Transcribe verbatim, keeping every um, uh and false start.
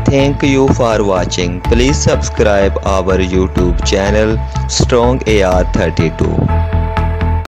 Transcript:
Thank you for watching. Please subscribe our YouTube channel Strong A R thirty-two.